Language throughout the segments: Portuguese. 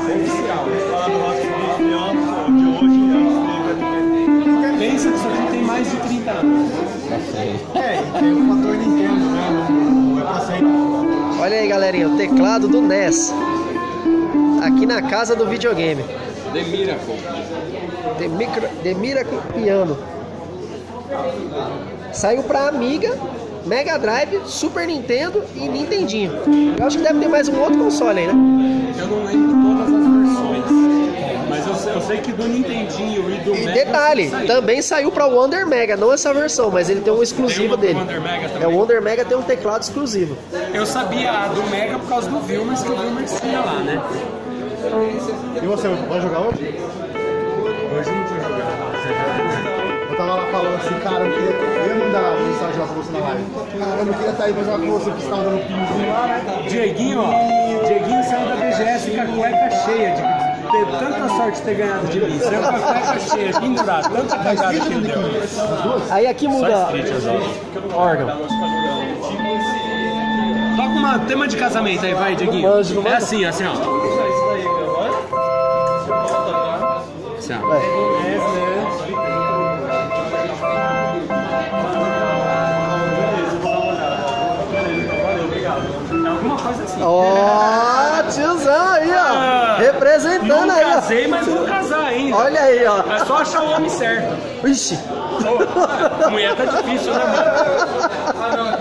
oficial. Pensa que isso aqui tem mais de 30 anos. É, e tem o fator Nintendo, né? Não é pra sempre. Olha aí, galerinha, o teclado do NES. Aqui na casa do videogame. The Miracle. The Miracle Piano. Saiu pra Amiga, Mega Drive, Super Nintendo e Nintendinho. Eu acho que deve ter mais um outro console aí, né? Eu não lembro todas as versões, mas eu sei que do Nintendinho e do E Mega... detalhe, também saiu pra Wonder Mega, não essa versão, mas ele tem um exclusivo Tem dele. Wonder Mega É, também. o Wonder Mega tem um teclado exclusivo. Eu sabia a do Mega por causa do Vilmers, que o Vilmers tinha lá, né? E você, vai jogar hoje? Hoje não tinha jogado. Eu tava lá falando assim, cara, eu ia mandar mensagem lá pra você na live. Cara, eu não queria estar aí pra jogar com você, porque você tava dando pinzinho lá, né? Dieguinho, ó. Dieguinho saiu da BGS com a cueca cheia de ter tanta sorte de ter ganhado de mim. Saiu com a cueca cheia, pendurado, tanta cagada que ele deu. Aí aqui muda órgão. Toca uma tema de casamento aí, vai, Dieguinho. Não manjo, não É manjo. assim, assim, ó. Assim, ó. Vai. Alguma coisa assim. Ó, tiozão aí, ó. Representando Não aí, ó. casei, mas vou casar ainda. Olha aí, ó. É só achar o homem certo. Ixi. Pô, mulher tá difícil, né, mano?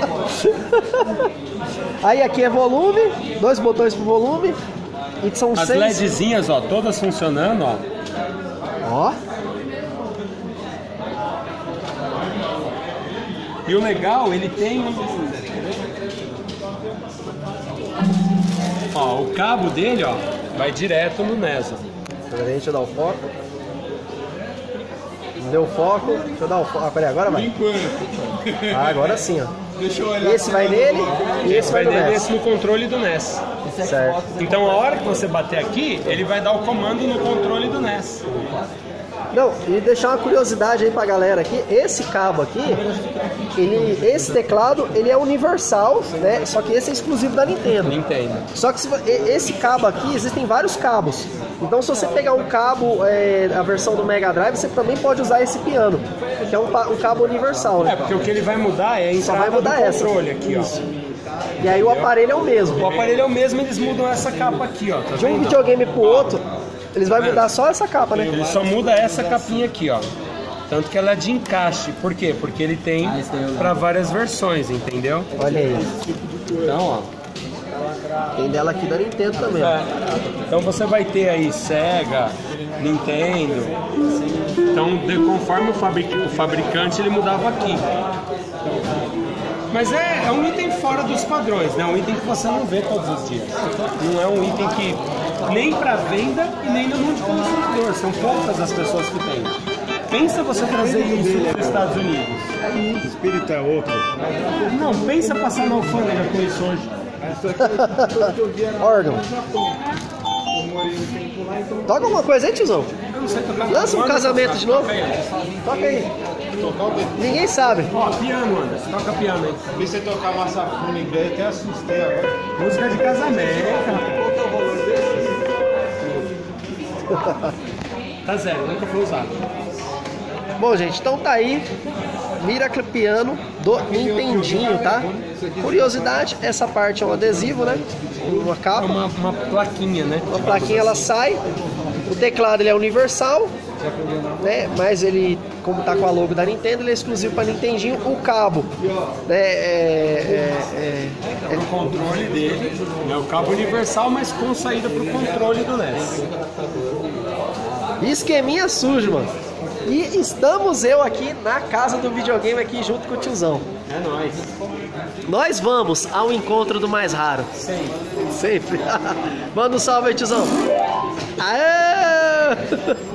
Aí aqui é volume, 2 botões pro volume. E são As 6. LEDzinhas, ó, todas funcionando, ó. Ó. E o legal, ele tem... Ó, o cabo dele, ó, vai direto no NES, ó. Peraí, deixa eu dar o foco. Não deu foco. Deixa eu dar o foco. Ah, peraí, agora vai. Ah, agora sim, ó. Deixa eu olhar. Esse vai nele e esse vai no dele NES. esse no controle do NES. Certo. Então a hora que você bater aqui, ele vai dar o comando no controle do NES. Não, e deixar uma curiosidade aí pra galera aqui, esse cabo aqui, esse teclado, ele é universal, né? Só que esse é exclusivo da Nintendo. Nintendo. Só que esse cabo aqui, existem vários cabos. Então se você pegar um cabo, a versão do Mega Drive, você também pode usar esse piano, que é um cabo universal, É, né? porque o que ele vai mudar é a Só vai entrada mudar do essa. controle aqui, Isso. ó. E aí o aparelho é o mesmo. O aparelho é o mesmo, eles mudam essa capa aqui, ó. Tá De um vendo? videogame pro outro, eles vão mudar só essa capa, né? Ele só muda essa capinha aqui, ó. Tanto que ela é de encaixe. Por quê? Porque ele tem para várias versões, entendeu? Olha aí. Então, ó. Tem dela aqui da Nintendo também, ó. É. Então você vai ter aí Sega, Nintendo. Então, conforme o fabricante, ele mudava aqui. Mas é um item fora dos padrões, né? Um item que você não vê todos os dias. Não é um item que nem para venda e nem no mundo de consumidor. São poucas as pessoas que têm. Pensa você trazer isso para os Estados Unidos. O espírito é outro. Não, pensa passar na alfândega com isso hoje. Órgão. Toca alguma coisa aí, tiozão. Eu não sei tocar. Lança um casamento de novo. Toca aí. Ninguém sabe. Ó, piano, Anderson. Toca piano aí. Vi você tocar massafone em inglês, até assustei agora. Música de casamento. Tá zero, nunca foi usado. Bom, gente, então tá aí. Miracle Piano do Nintendinho, tá? Curiosidade, essa parte é um adesivo, né? Uma capa. Uma plaquinha, né? Uma plaquinha, ela sai. O teclado ele é universal, né? Mas ele, como tá com a logo da Nintendo, ele é exclusivo para Nintendinho. O cabo, né? É o controle dele. É o cabo universal, mas com saída pro controle do NES. Esqueminha sujo, mano. E estamos eu aqui na casa do videogame aqui junto com o tiozão. É nóis. Nós vamos ao encontro do mais raro. Sempre. Manda um salve aí, tiozão. Aê!